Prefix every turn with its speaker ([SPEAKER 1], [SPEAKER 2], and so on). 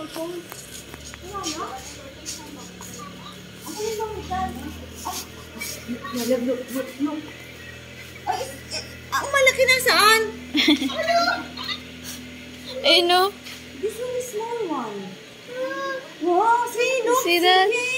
[SPEAKER 1] iPhone. Wala na? Ako yung pamitan. Look. Ay, ang malaki na saan? Ano?
[SPEAKER 2] Eh, no?
[SPEAKER 1] This one is small one. Wow, see, look.
[SPEAKER 2] See that?